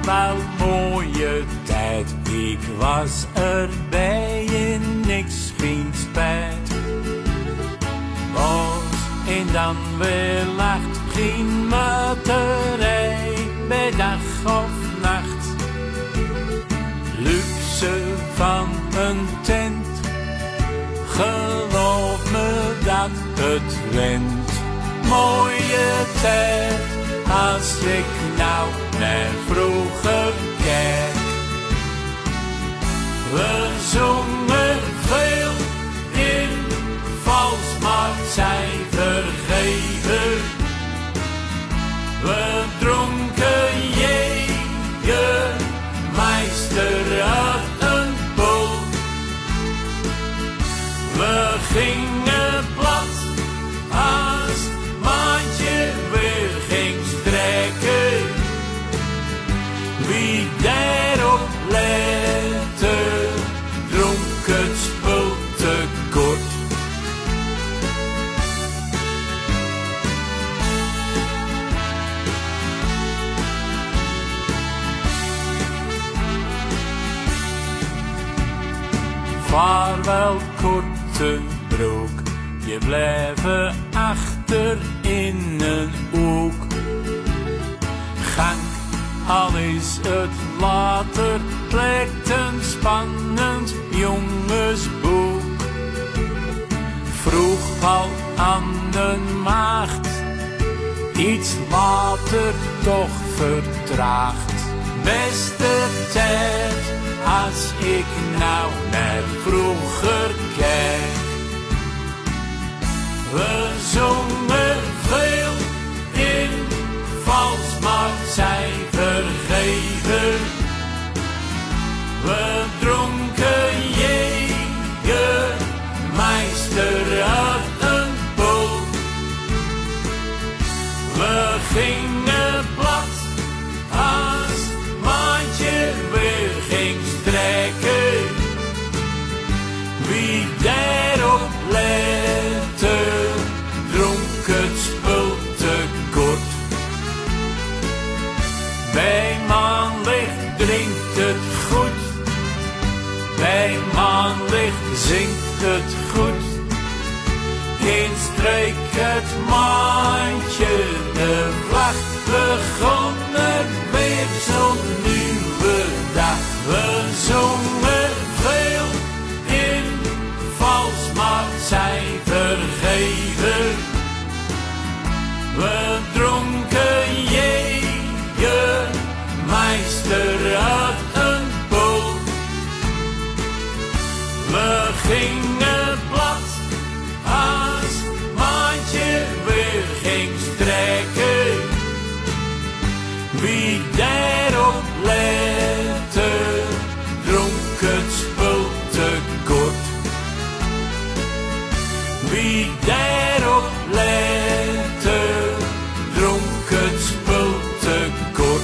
wel mooie tijd. Ik was erbij en niks geen spijt. Was en dan weer lacht, geen muiterij bij dag of nacht. Luxe van een tent, geloof me dat het wint. Mooie tijd, als ik nou naar vroeger kijk. We zongen veel in vals, maar zij vergeven. We dronken Jägermeister uit een bol. We gingen plat als maandje weer ging strekken. Wie daarop lette, dronk het spul te kort. Vaarwel korte broek, je blijven achter in een hoek. Gang, al is het later, lijkt een spannend jongensboek. Vroeg al aan de maagd, iets later toch vertraagd. Beste tijd, als ik nou naar vroeger kijk. We zongen veel in vals, maar zij vergeven. We dronken Jägermeister uit een bol. We gingen plat als maandje weer ging strekken. Wie daarop lette, dronk het spul te kort. Bij maanlicht drinkt het goed, bij maanlicht zingt het goed. Geen streek het maandje, de vlag begon er weer zo'n nieuwe dag. We zongen veel in vals, maar zij vergeven. We dronken Jägermeister uit een bol. We gingen plat als maandje weer ging strekken. Wie daarop lette, dronk het spul te kort. Wie daarop lette, dronk het spul te kort.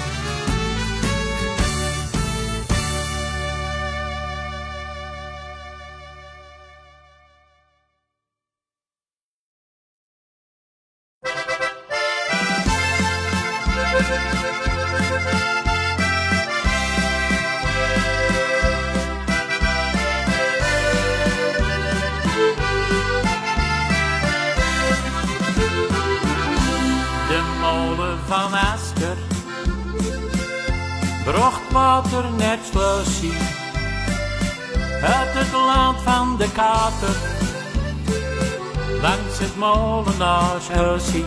Van Asker bracht water naar Slossie uit het land van de kater, langs het molenaarshuisje.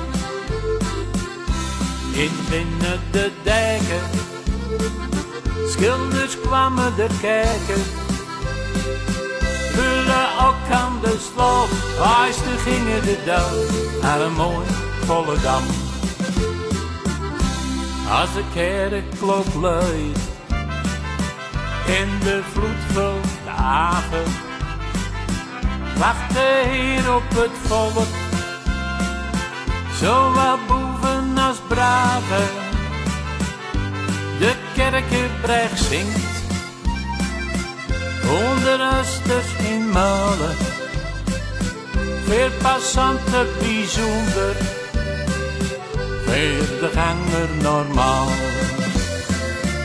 In binnen de dijken, schilders kwamen er kijken. Vullen ook aan de sloot, wijsten gingen de dood aan een mooi volle dam. Als de kerkklok luidt en de vloed vult de haven, wacht de Heer op het volk, zowel boeven als braven. De kerkenbreg zingt onder usters in Molen, veel passanten bijzonder, veel de ganger normaal.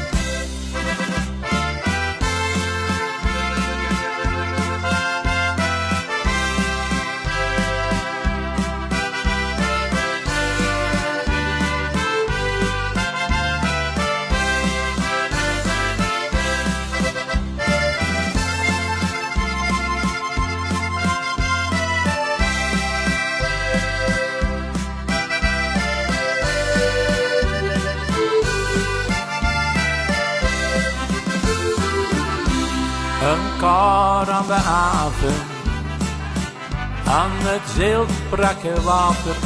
elkaar aan de haven, aan het ziltbrakke water.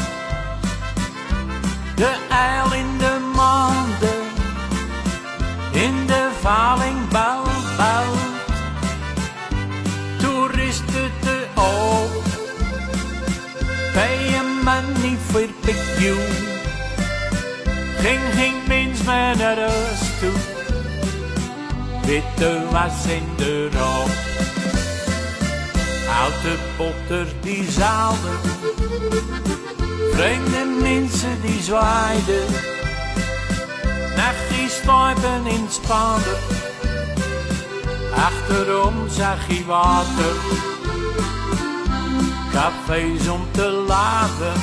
De eil in de maanden, in de valing bouwt, toeristen te oog, pay money voor picture. Ging mens maar naar huis toe, witte was in de rook. Oude potters die zaalden, vreemde mensen die zwaaiden, nachtjes sluipen in Spaander, achterom zag je water, cafés om te laven,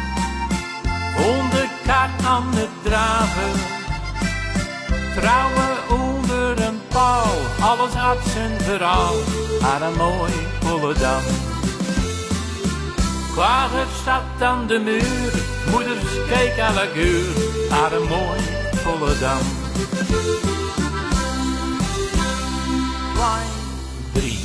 hondenkaart aan het draven, vrouwen onder een paal, alles had zijn verhaal, aan een mooi Volendam. Klaver staat aan de muur, moeders keek à la guur, aan een mooi Volendam. 2, 3.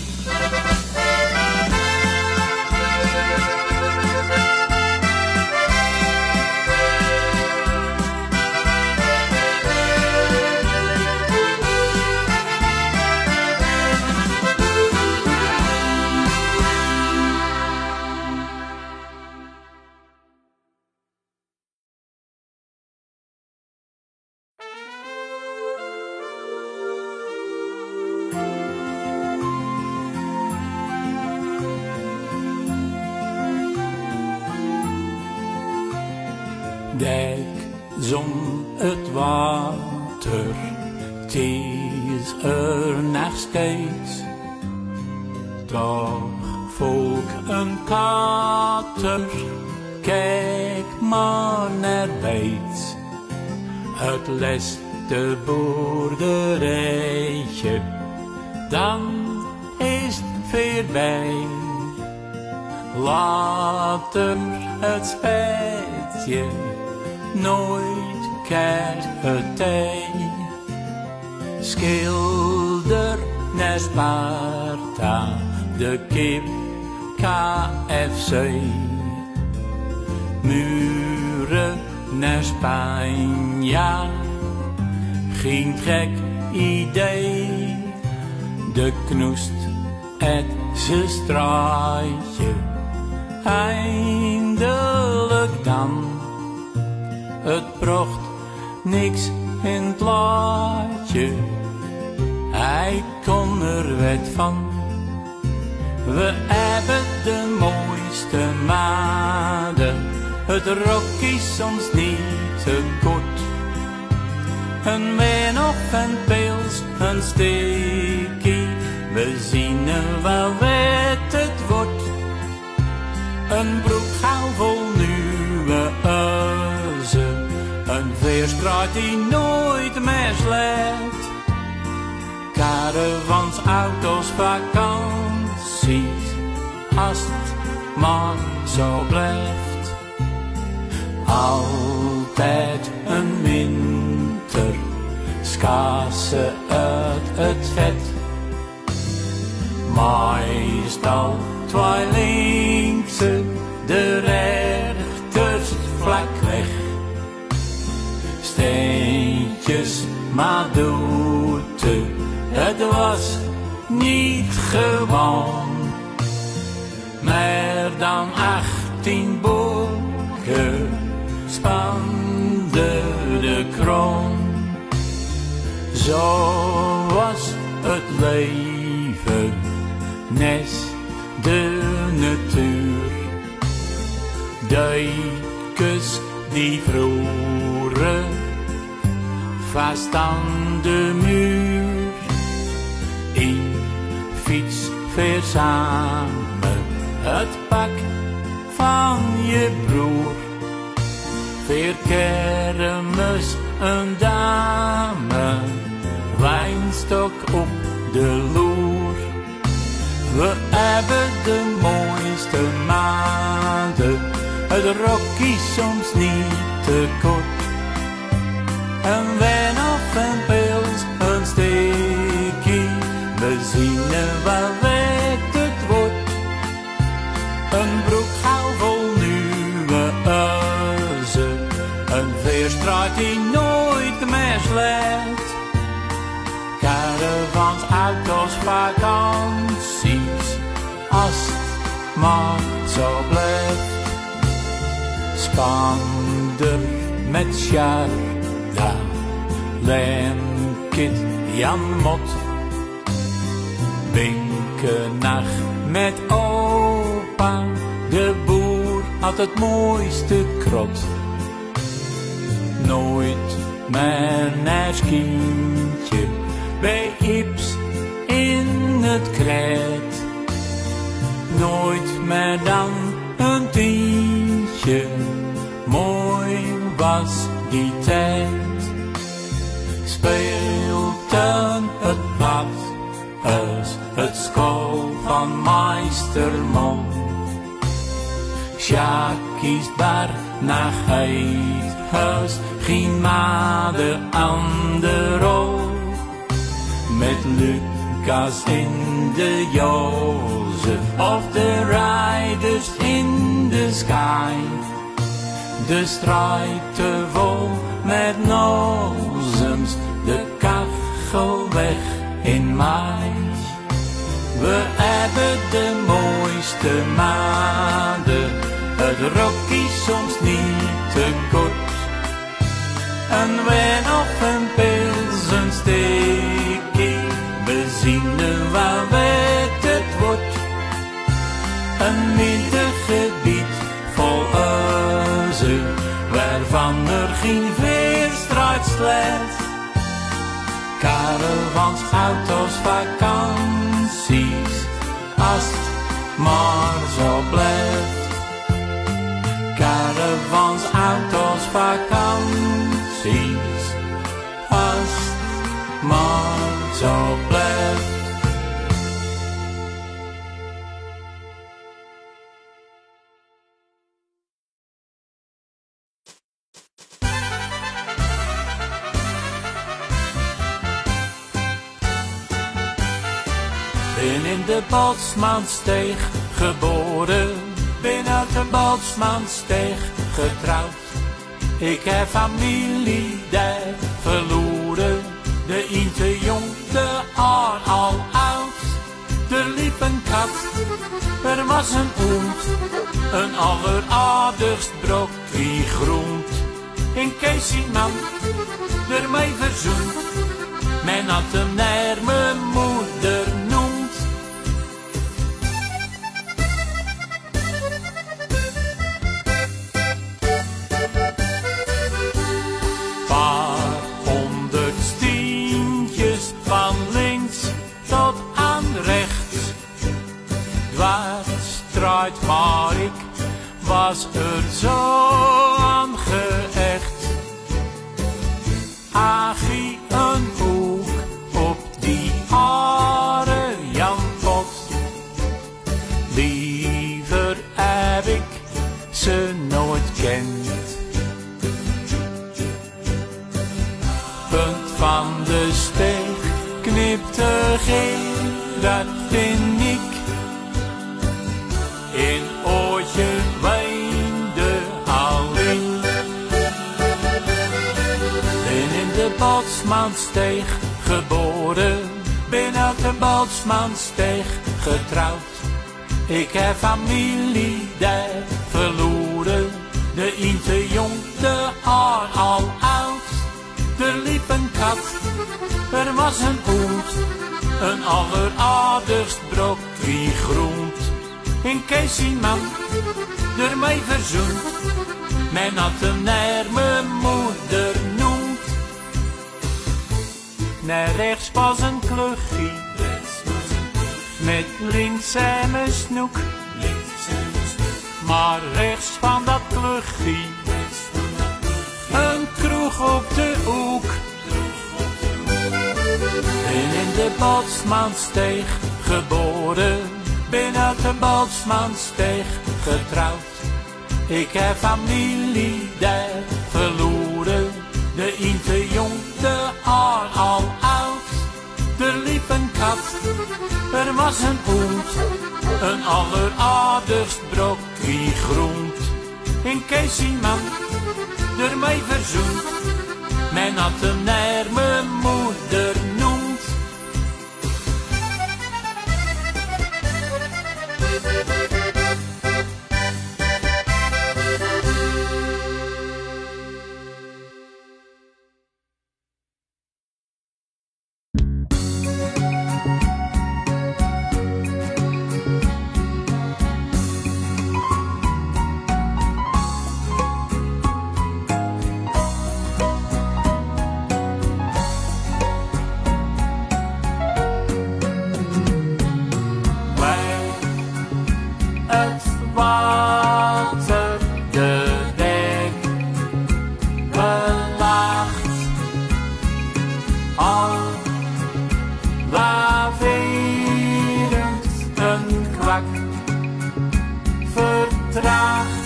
Dijk, zon, het water, het is er nog steeds. Toch volk een kater, kijk maar naar Beets. Het laatste boerderijtje, dan is het voorbij. Later het spetje, nooit keert het tij. Schilder naar Sparta, de kip KFC. Muren naar Spanje, geen gek idee. De knoest, het ze straatje, eindelijk dan. Het brocht niks in het laadje, hij kon er wat van. We hebben de mooiste maden, het rok is soms niet te kort. Een wijn of een pils, een steekie, we zien wel wat het wordt. Een broek gauw vol nieuwe uizen, een veerstraat die nooit meer slecht. Caravans, auto's, vakanties, als het maar zo blijft. Altijd een winter, schaatsen uit het vet. Meestal twee linkse, de rechters vlak weg. Steentjes, maar doete, het was niet gewoon. Meer dan 18 boeken spande de kroon. Zo was het leven, nes de natuur. Duikers die vroeren vast aan de muur. In fiets verzamen het pak van je broer. Veer kermis een dame, wijnstok op de loer. We hebben de mooiste maanden, het rok is soms niet te kort. Een wijn of een pils, een steekie, we zien er wel de straat die nooit meer slecht. Caravans, auto's, vakanties, als het maar zo blijft. Spander met Sjarda, Lemkit, Jan Mot. Binkenacht met opa, de boer had het mooiste krot. Nooit meer naar kindje, bij Ips in het krijt. Nooit meer dan een tientje, mooi was die tijd. Speelden het badhuis, het school van meester Mol. Sjakies bar naar het huis, geen made aan de rol. Met Lucas in de Jozef of de Riders in the Sky. De strijd vol met nozems, de kachel weg in mei. We hebben de mooiste maanden, het rok is soms niet te kort. Een wijn of een pils, een steekie, benzine waar wet het wordt. Een middengebied vol huizen, waarvan er geen veerstraat slecht. Caravans, auto's, vakanties, als het maar zo blijft. Caravans, auto's, vakanties, als het maar zo blijft. Ben in de Boltzmannsteeg geboren, ben uit de Boltzmannsteeg getrouwd. Ik heb familie daar verloren, de een te jong, de ander al oud. Er liep een kat, er was een hond, een alleraardigst brokje groent. In Keesieman, ermee verzoend, men had hem naar mijn moeder noemt. Paar honderd stientjes van links tot aan rechts, dwarsstraat, maar ik was er zo aan gehecht. Agie een hoek op die hare Janpot, liever heb ik ze nooit kend. Punt van de steeg knipte Gerard in ik, in oortje weende alleen. Ben in de Boltzmannsteeg geboren, ben uit de Boltzmannsteeg getrouwd. Ik heb familie daar verloren, de een te jong, de ander al oud. Er liep een kat, er was een hond, een alleraardigst brokje groent. In Keesieman, ermee verzoend, men had hem naar mijn moeder noemt. Naar rechts was een kluchie, met links een snoek. Maar rechts van dat kluchie, een kroeg op de hoek. Ben in de Boltzmannsteeg geboren, ben uit de Boltzmannsteeg getrouwd. Ik heb familie daar verloren, de een te jong, de ander al oud. Er liep een kat, er was een hond, een alleraardigst brokje groent. In Keesieman, ermee verzoend. Men had hem naar mijn moeder noemd. Het water de dek belaagt, al laverend een kwak vertraagt.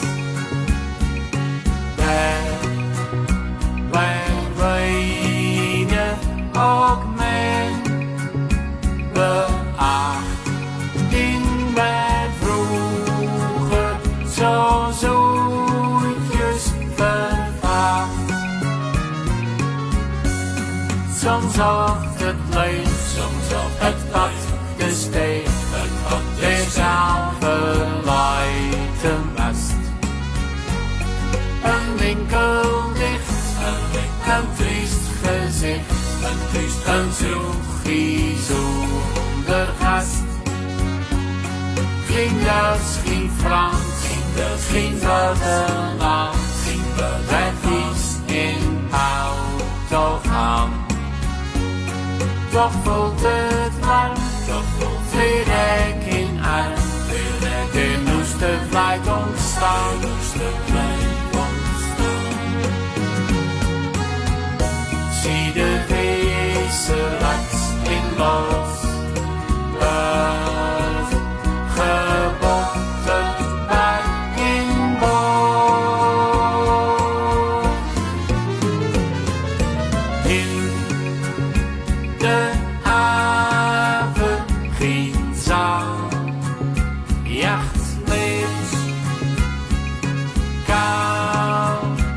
Wij wenen ook men beacht in wij vroeger zo zoetjes vervaagd. Soms zocht het leeg, soms zocht het pad de steeg, de zaal verleidt de mast. Een winkel dicht, een triest gezicht, een kroegie zonder gast. Geen Duits, geen Frans, geen buitenland, wij vies in auto gaan. Toch voelt het warm, twee rek in arm, er moest de vlijt ontstaan. Zie de wezenlijks in los, gebotten bij in boord. In de haven geen zaal, jachtlees, kaal,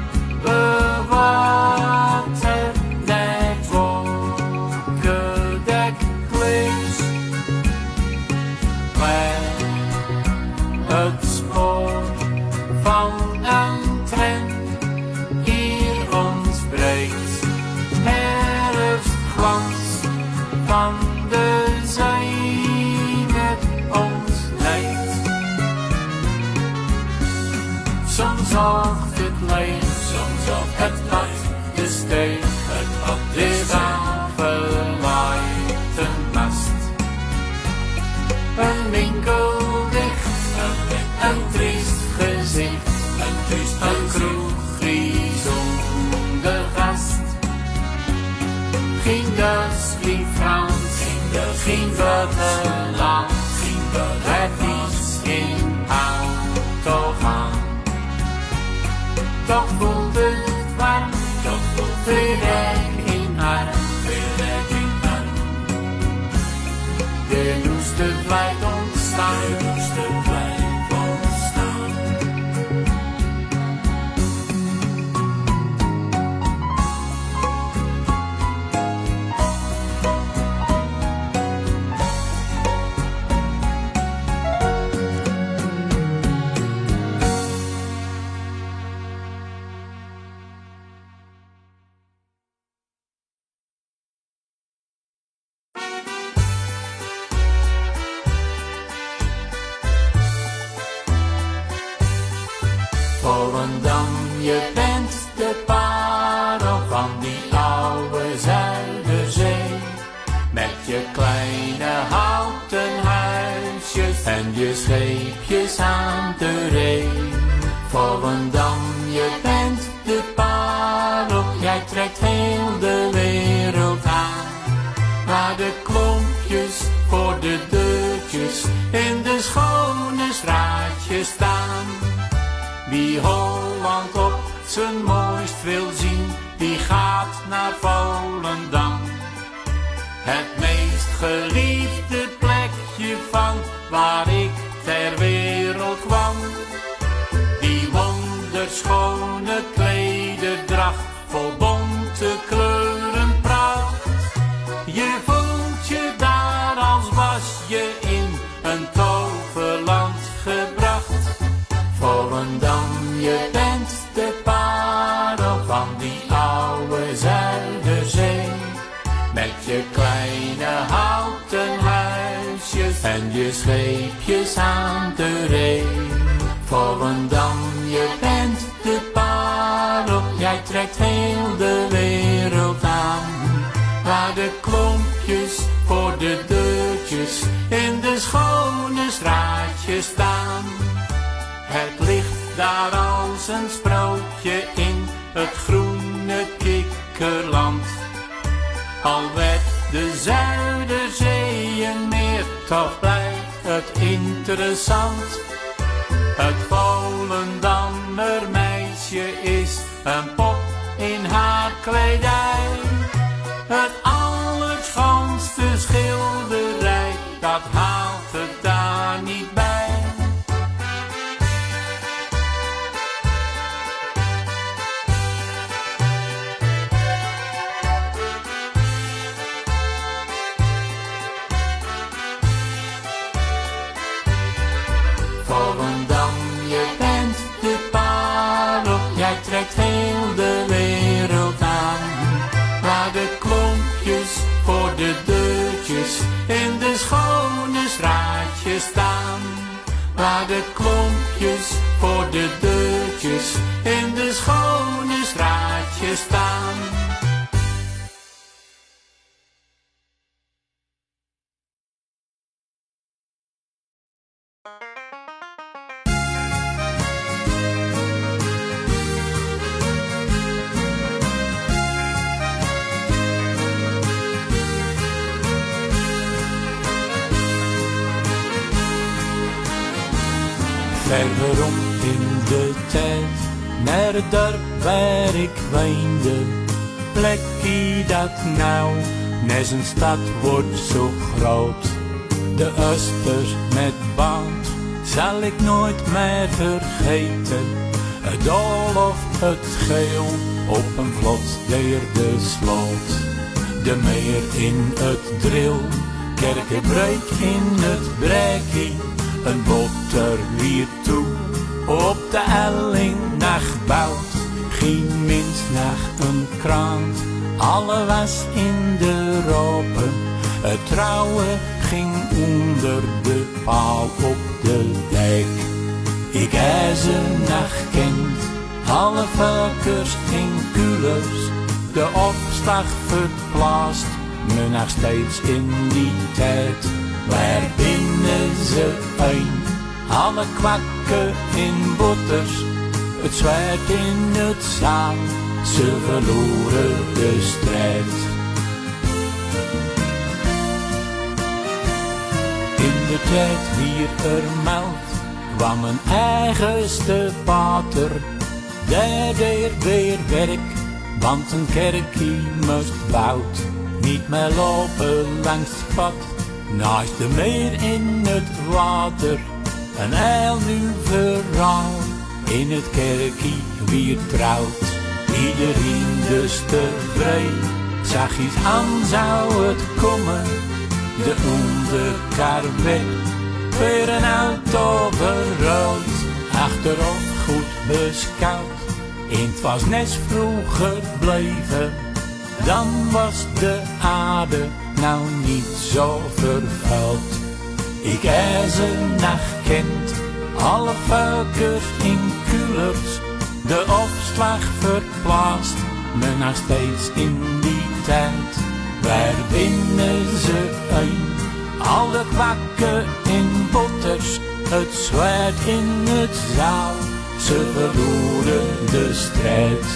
bewater, net wolkendekt vlees. Het spoor van een tram hier ontbreekt, herfstglans van de zee met ons leidt. Soms zocht het leeg, soms zocht het pad de steeg, de zaal verleidt een mast. Een winkel dicht, een triest gezicht, een kroegie zonder gast. Geen Duits, geen Frans, geen buitenland, wij vies in auto gaan. Toch voelt het warm, twee rek in arm, er moest de vlijt ontstaan. Volendam, je bent de parel van die oude Zuiderzee. Met je kleine houten huisjes en je scheepjes aan de ree. Volendam, je bent de parel, jij trekt heel de wereld aan. Waar de klompjes voor de deurtjes in de schone straatjes staan. Wie Holland op zijn mooist wil zien, die gaat naar Volendam. Het meest geliefde plekje van waar ik ter wereld kwam. Die wonderschone kleden vol bonte kleuren pracht. Je voelt je daar als was je in een toverland gebracht. Volendam, je bent de parel van die oude Zuiderzee. Met je kleine houten huisjes en je scheepjes aan de ree. Volendam, je bent de parel, jij trekt heel de wereld aan. Waar de klompjes voor de deurtjes in de schone straatjes staan. Het ligt daar als een sprookje in het groene kikkerland. Al werd de Zuiderzee een meer, toch blijft het interessant. Het Volendammer meisje is een pop in haar kledij. Het allerschoonste schilderij, dat haalt het daar niet bij. Volendam, je bent de parel, jij trekt heel de wereld aan. Waar de klompjes voor de deurtjes in de schone straatjes staan. Waar de klompjes voor de deurtjes in de schone straatjes staan. Verderop in de tijd, naar het dorp waar ik woonde. Plekkie dat nou, nes een stad wordt zo groot. De Oester met band zal ik nooit meer vergeten. Het doolhof, het geel, op een vlot deer de sloot. De meer in het drill, Kerkenbreek in het brekkie. Een botter weer toe, op de elling nachtbouwt. Geen mens nach een krant, alle was in de ropen. Het trouwen ging onder de paal op de dijk. Ik heb ze nacht kent, alle vakkers in kulers. De opslag verplaatst me nog steeds in die tijd. Waar binnen ze een, alle kwakken in botters, het zwaard in het zaal, ze verloren de strijd. In de tijd wie er meldt, kwam een eigenste pater, daar deed weer werk, want een kerkie moest bouwd, niet meer lopen langs het pad. Naast de meer in het water, een heel nieuw verhaal. In het kerkie wie trouwt, iedereen dus tevreden. Zachtjes aan zou het komen, de onderkar weg. Weer een auto verruild, achterop goed beschouwd. En het was net vroeger blijven, dan was de aarde nou niet zo vervuild. Ik heb ze nacht kent, alle vuikers in kulers. De opslag verplaatst me nog steeds in die tijd. Waar binnen ze een, alle kwakken in botters. Het zwaard in het zaal, ze verloren de strijd.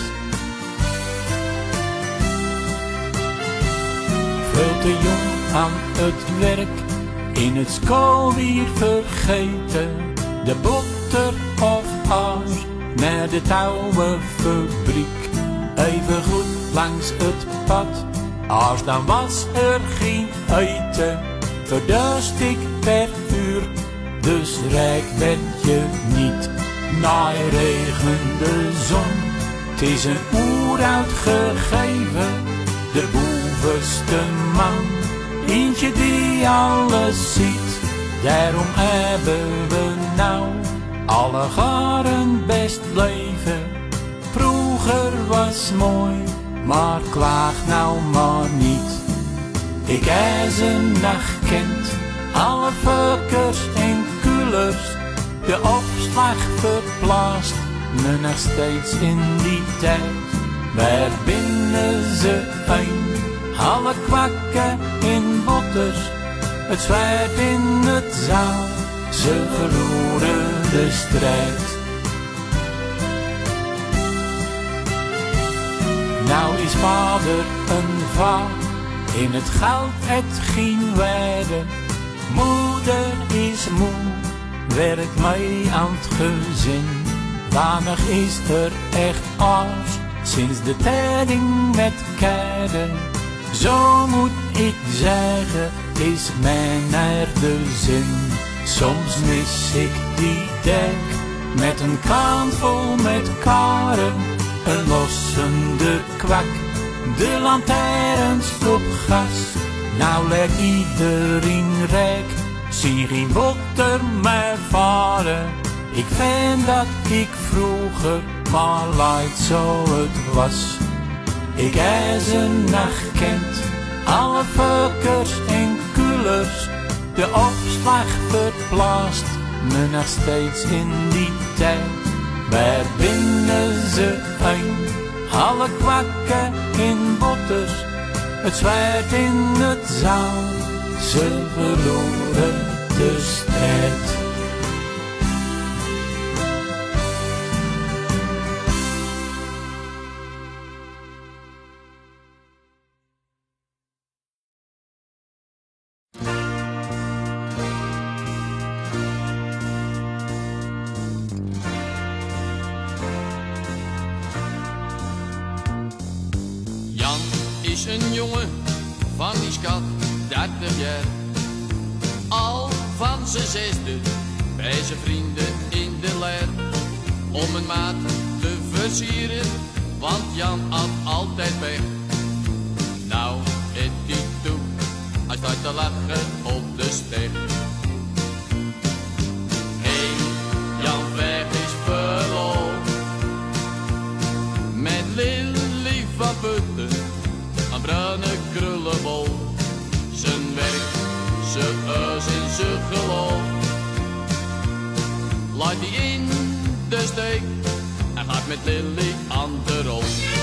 Veel te jong aan het werk, in het school weer vergeten. De botter of aas, naar de touwenfabriek. Even goed langs het pad, als dan was er geen eten. Verduist ik per uur, dus rijk werd je niet. Na regende zon, Het is een oeroud gegeven, de bovenste man. Eentje die alles ziet, daarom hebben we nou alle jaren best leven. Vroeger was mooi, maar klaag nou maar niet. Ik heb ze nog kent, alle fuckers en kulers. De opslag verplaatst me nog steeds in die tijd. Waar binnen ze een, alle kwakken in botters. Het zwaard in het zaal, ze verloren de strijd. Nou is vader een vaar, in het goud het geen waarde. Moeder is moe, werkt mee aan het gezin. Weinig is er echt aars, sinds de tijding met keren. Zo moet ik zeggen, het is mij naar de zin. Soms mis ik die dek, met een kraan vol met karen. Een lossende kwak, de lantaarns op gas. Nou lijkt iedereen rijk, zie geen botter meer varen. Ik vind dat ik vroeger maar light zo het was. Ik heb ze nog kent, alle fuckers en kulers. De opslag verplaatst me nog steeds in die tijd. Waar binnen ze een, alle kwakken in botters. Het zwaard in het zaal, ze verloren de strijd. Is een jongen van die schat 30 jaar. Al van zijn zesde bij zijn vrienden in de leer. Om een maat te versieren, want Jan had altijd weg. Nou, het die toe, hij staat te lachen op de steeg. Hey, Jan weg is verloofd met Lily van Putten. Een bruine krullenbol, zijn werk, zijn huis en zijn geloof. Laat die in de steek en gaat met Lily aan de rol.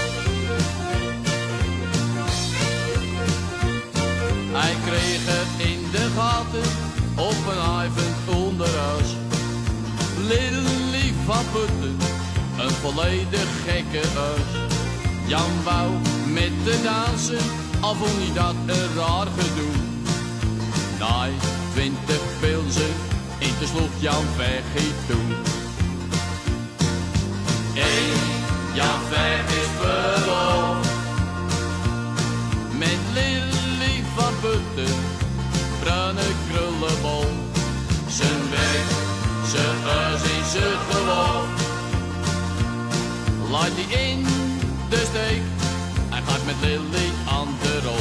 Hij kreeg het in de gaten op een avond onderhuis. Lily van Putten, een volledig gekke huis. Jan wou met de dansen, al vond hij dat een raar gedoe. Na 20 pilsen, en te sloeg Jan Veg toe. Hey, Jan Veg is verloofd met Lily van Putten, bruine krullenbol. Zijn werk, zijn huis en zijn geloof. Laat die in de steek, hij gaat met Lily aan de rol.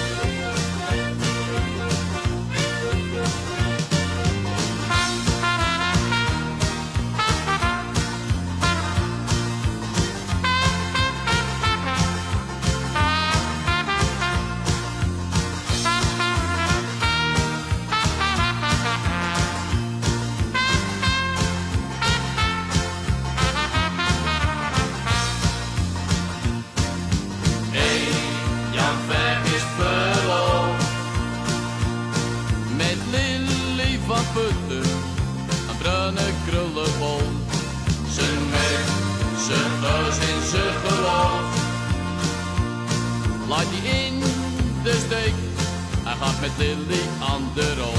Een bruine krullenbol, zijn werk, zijn huis en zijn geloof. Laat die in de steek, hij gaat met Lily aan de rol.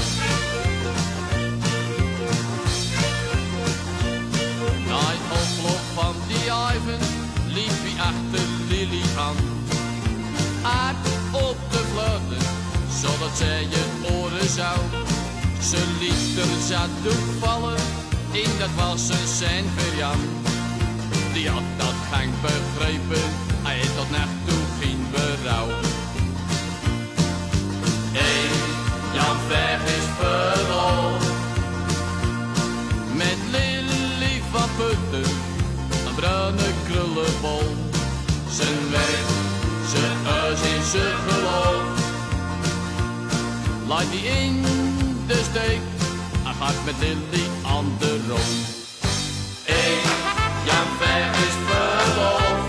Na het oploop van die avond liep hij achter Lily aan. Aard op de vleugelen, zodat zij het oren zou. Ze liet er zadoek vallen, in dat was een zijn verjan. die had dat geen begrepen, hij heeft tot nacht toe geen berouw. Hey, Jan Weg is verloren, met Lily van Putten, een bruine krullenbol. Zijn werk, zijn huis in zijn geloof, laat die in de steek, hij gaat met Lily aan de rook. Hey, Jan Weg is verloofd,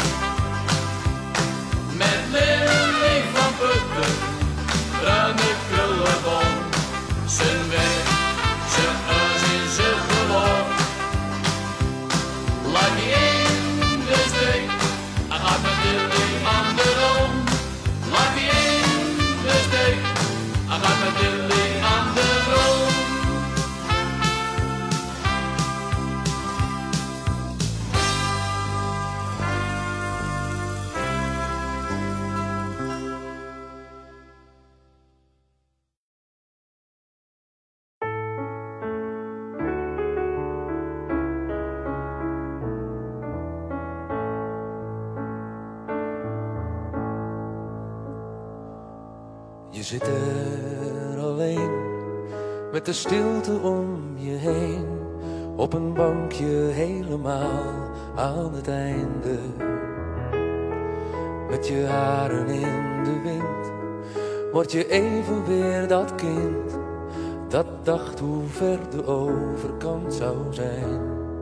met Lily van Putten, bruine krullenbol. Zijn werk, zijn huis in zijn geloof, laat die in de steek, hij gaat met Lily aan de rook. Laat die in de steek, hij gaat met Lily aan de rook. Je zit er alleen, met de stilte om je heen, op een bankje helemaal aan het einde. Met je haren in de wind, word je even weer dat kind, dat dacht hoe ver de overkant zou zijn.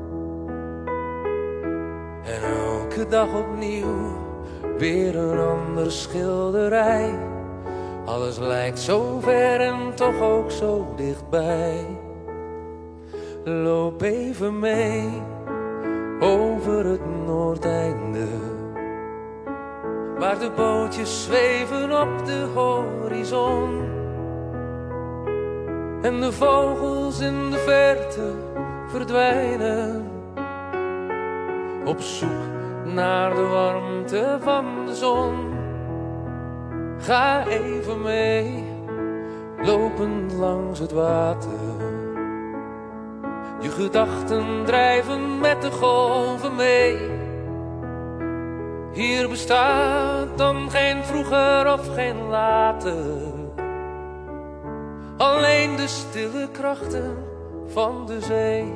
En elke dag opnieuw, weer een ander schilderij. Alles lijkt zo ver en toch ook zo dichtbij. Loop even mee over het Noordeinde, waar de bootjes zweven op de horizon en de vogels in de verte verdwijnen, op zoek naar de warmte van de zon. Ga even mee, lopend langs het water. Je gedachten drijven met de golven mee. Hier bestaat dan geen vroeger of geen later, alleen de stille krachten van de zee.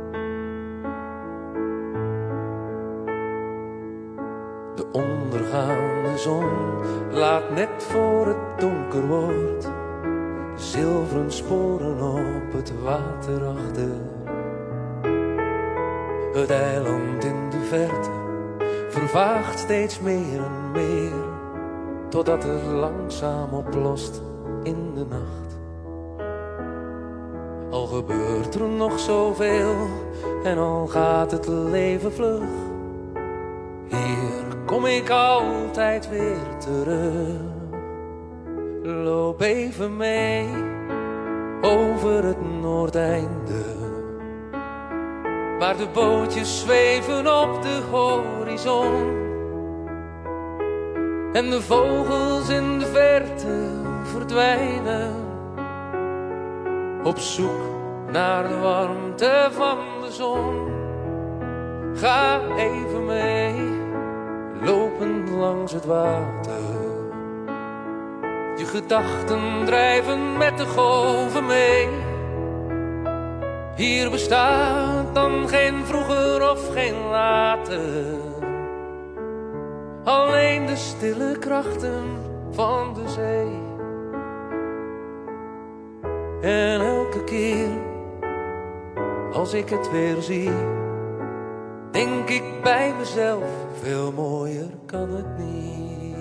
De ondergaande zon laat net voor het donker wordt de zilveren sporen op het water achter. Het eiland in de verte vervaagt steeds meer en meer, totdat het langzaam oplost in de nacht. Al gebeurt er nog zoveel en al gaat het leven vlug, hier kom ik altijd weer terug. Loop even mee over het Noordeinde, waar de bootjes zweven op de horizon en de vogels in de verte verdwijnen, op zoek naar de warmte van de zon. Ga even mee, lopend langs het water. Je gedachten drijven met de golven mee. Hier bestaat dan geen vroeger of geen later, alleen de stille krachten van de zee. En elke keer als ik het weer zie, denk ik bij mezelf, veel mooier kan het niet.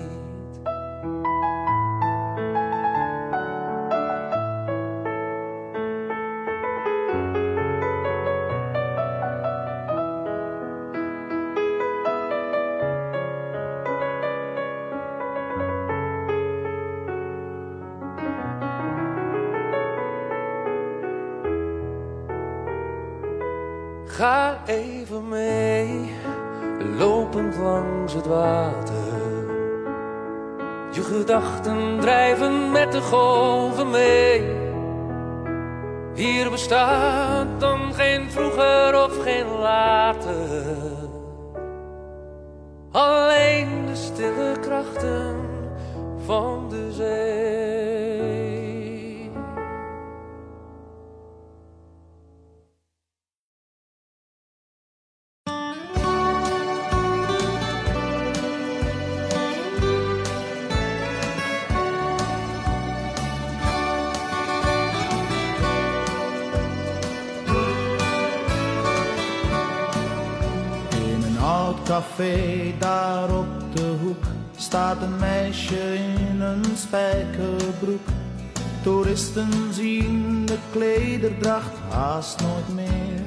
Ga even mee, lopend langs het water. Je gedachten drijven met de golven mee. Hier bestaat dan geen vroeger of geen later, café daar op de hoek staat een meisje in een spijkerbroek. Toeristen zien de klederdracht haast nooit meer.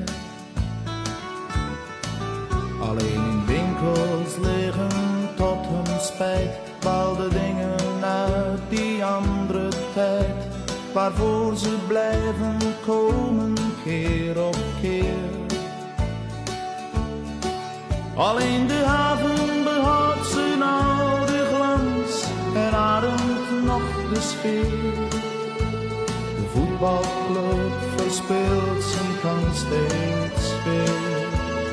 Alleen in winkels liggen tot hun spijt bepaalde dingen uit die andere tijd, waarvoor ze blijven komen keer op keer. Alleen de haven behoudt zijn oude glans en ademt nog de sfeer. De voetbalclub verspeelt zijn kans steeds weer.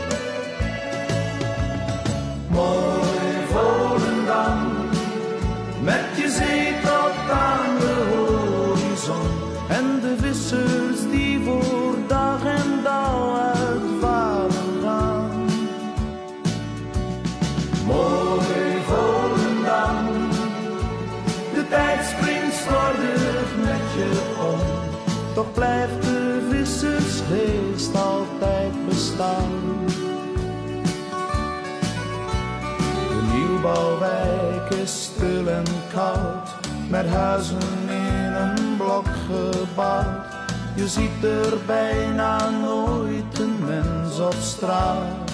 Mooi Volendam, met je zee tot aan de horizon en de vissers die voor dag en dauw uitvaren gaan. Mooi Volendam, de tijd springt slordig met je om, toch blijft de vissersgeest altijd bestaan. De nieuwbouwwijk is stil en koud, met huizen in een blok gebouwd. Je ziet er bijna nooit een mens op straat.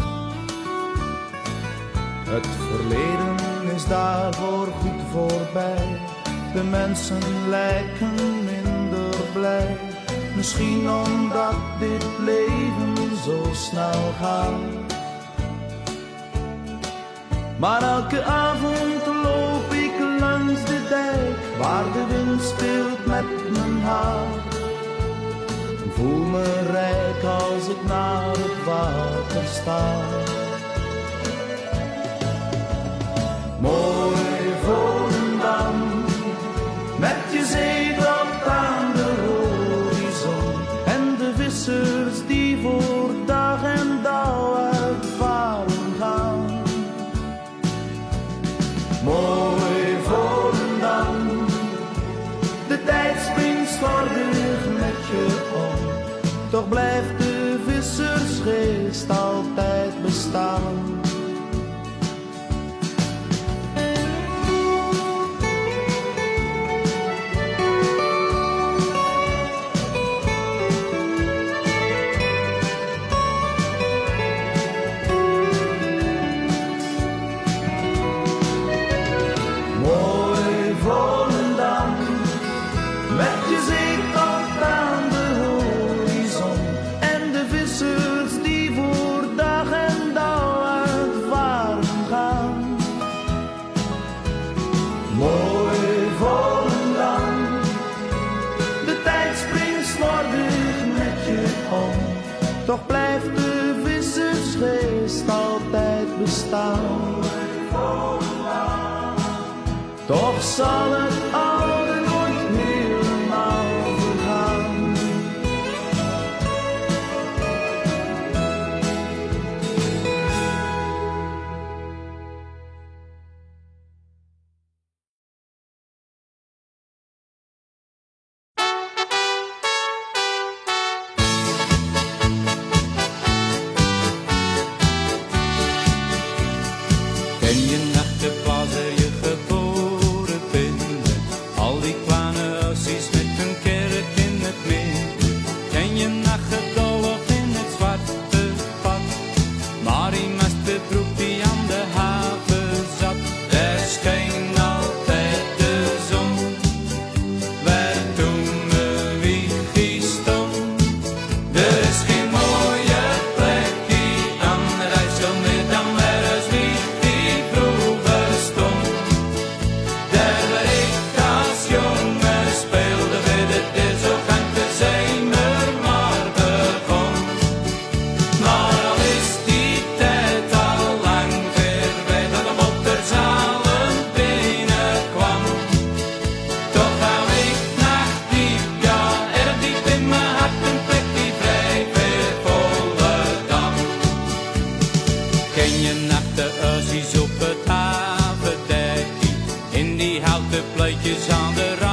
Het verleden is daarvoor goed voorbij. De mensen lijken minder blij. Misschien omdat dit leven zo snel gaat. Maar elke avond loop ik langs de dijk, waar de wind speelt met mijn haar. En voel me rijk als ik naar het water sta. Mooi Volendam, met je zee tot aan de horizon en de vissers die voor dag en dauw uitvaren gaan. Mooi Volendam, de tijd springt slordig met je om, toch blijft de vissersgeest altijd bestaan. Toch blijft de vissersgeest altijd bestaan. Toch zal het oude nooit helemaal vergaan. Ken je nog de plaats waar je geboren bent? Al die kleine huisjes met een kerk in het midden. Ken je nog het dorp in het zwarte pad? Maar die masterbroek die aan de haven zat. Daar scheen altijd de zon, waar toen mijn wiegje stond. Er is geen mooie plek die aan de IJssel meer dan waar als wiegje vroeger stond. Daar waar ik als jongen speelde, werd het er zo gang de zomer maar begon. Maar al is die tijd al lang voorbij dat de motorzalen binnenkwam. Toch hou ik nog diep, ja erg diep in mijn hart een plek die vrij weer Volendam. Ken je nog de huisjes op het havendekkie, in die houten pleitjes aan de rand?